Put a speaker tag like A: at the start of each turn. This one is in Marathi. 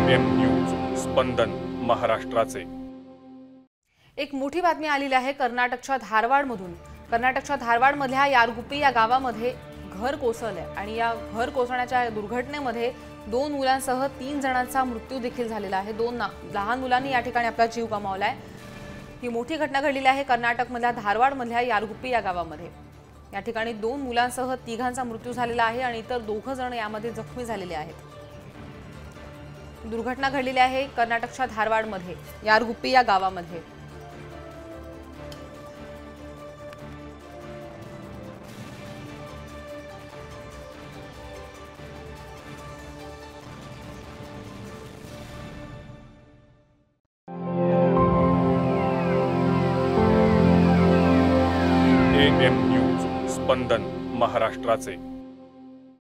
A: AM न्यूज स्पंदन महाराष्ट्राचे।
B: एक मोठी बातमी आलेली आहे कर्नाटकच्या धारवाडमधून। कर्नाटकच्या धारवाडमधल्या यारगुप्पी या गावामध्ये घर कोसळले आणि या घर कोसळण्याच्या दुर्घटनेमध्ये 2 मुलांसह 3 जणांचा मृत्यू देखील झालेला आहे। 2 लहान मुलांनी या ठिकाणी आपला जीव गमावलाय। ही मोठी घटना घडलेली आहे कर्नाटकमधल्या धारवाडमधल्या यारगुप्पी या गावामध्ये। या ठिकाणी 2 मुलांसह 3घांचा मृत्यू झालेला आहे आणि इतर 2 जण यामध्ये जखमी झालेले आहेत। दुर्घटना घडलेली आहे कर्नाटकच्या धारवाडमध्ये यारगुप्पी या गावामध्ये।
A: AM न्यूज स्पंदन महाराष्ट्राचे।